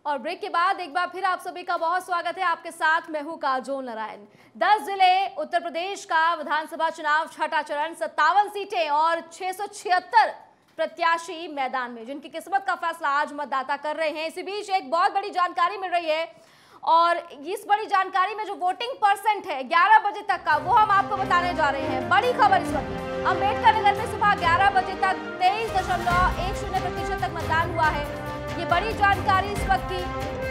और ब्रेक के बाद एक बार फिर आप सभी का बहुत स्वागत है। आपके साथ मैं हूं काजोल नारायण। 10 जिले उत्तर प्रदेश का विधानसभा चुनाव छठा चरण, 57 सीटें और 676 प्रत्याशी मैदान में, जिनकी किस्मत का फैसला आज मतदाता कर रहे हैं। इसी बीच एक बहुत बड़ी जानकारी मिल रही है और इस बड़ी जानकारी में जो वोटिंग परसेंट है 11 बजे तक का, वो हम आपको बताने जा रहे हैं। बड़ी खबर इस वक्त अम्बेडकर नगर में सुबह 11 बजे तक 23.10% तक मतदान हुआ है। ये बड़ी जानकारी इस वक्त की।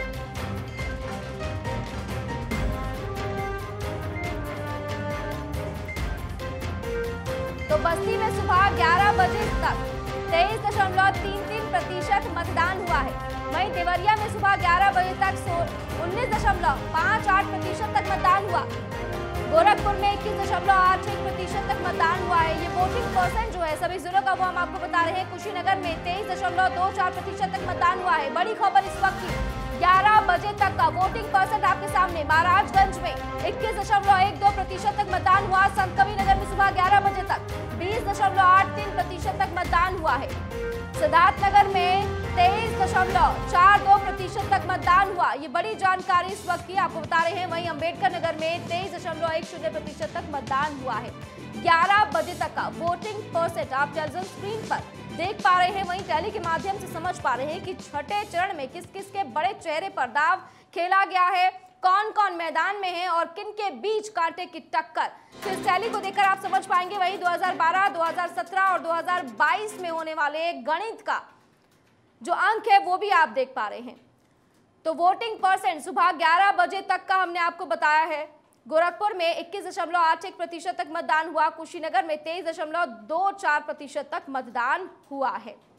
तो बस्ती में सुबह 11 बजे तक 23.33% मतदान हुआ है। वहीं देवरिया में सुबह 11 बजे तक 19.58% तक मतदान हुआ। गोरखपुर में 21.81% तक मतदान हुआ है। ये वोटिंग परसेंट जो है सभी जिलों का, वो हम आपको बता रहे हैं। कुशीनगर में 23.24% तक मतदान हुआ है। बड़ी खबर इस वक्त की 11 बजे तक का वोटिंग परसेंट आपके सामने। महाराजगंज में 21.12% तक मतदान हुआ। संतकबीरनगर में सुबह 11 बजे तक 20.83% तक मतदान हुआ है। सिद्धार्थनगर में 23.42% तक मतदान हुआ। ये बड़ी जानकारी इस वक्त की आपको बता रहे हैं। वहीं अम्बेडकर नगर में 23.10% तक मतदान हुआ है। 11 बजे तक का वोटिंग परसेंट आप टेलीविजन स्क्रीन पर देख पा रहे हैं। वहीं टैली के माध्यम से समझ पा रहे हैं कि छठे चरण में किस किस के बड़े चेहरे पर दाव खेला गया है, कौन कौन मैदान में है और किन के बीच कांटे की टक्कर। तो इस टैली को देखकर आप समझ पाएंगे। वहीं 2012, 2017 और 2022 में होने वाले गणित का जो अंक है वो भी आप देख पा रहे हैं। तो वोटिंग परसेंट सुबह 11 बजे तक का हमने आपको बताया है। गोरखपुर में 21.81% तक मतदान हुआ। कुशीनगर में 23.24% तक मतदान हुआ है।